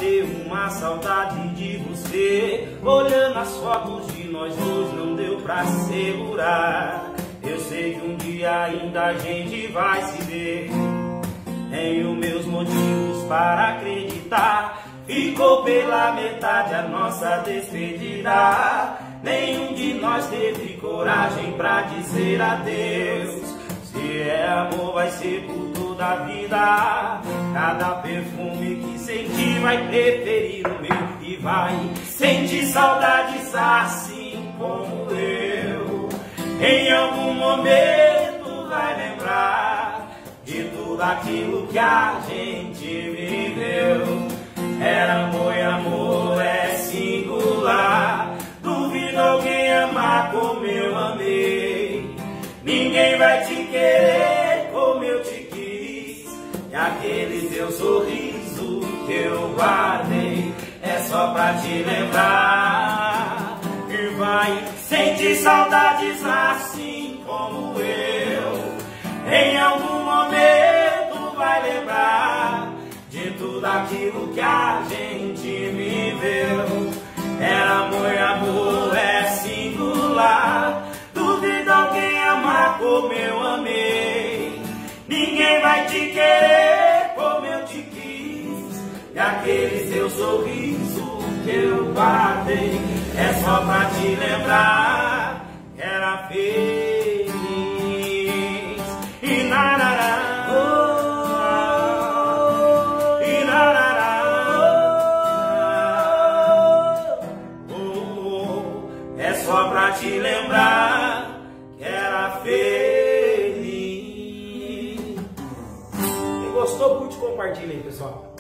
bateu uma saudade de você. Olhando as fotos de nós dois não deu pra segurar. Eu sei que um dia ainda a gente vai se ver. Tenho meus motivos para acreditar. Ficou pela metade a nossa despedida. Nenhum de nós teve coragem pra dizer adeus. Se é amor vai ser por toda a vida. Cada perfume que sentir vai preferir o meu. E vai sentir saudades assim como eu. Em algum momento vai lembrar de tudo aquilo que a gente viveu. Era amor e amor é singular. Duvido alguém amar como eu amei. Ninguém vai te querer como eu te quis. E aquele teu sorriso que eu guardei é só pra te lembrar. E vai sentir saudades assim como eu. Em algum momento vai lembrar de tudo aquilo que a gente viveu. Era amor e amor é singular. Duvido alguém amar como eu amei. Ninguém vai te querer como eu te quis. E aquele seu sorriso que eu guardei é só pra te lembrar que era feliz. E narará. É só pra te lembrar que era feliz. Quem gostou, curte e compartilha aí, pessoal.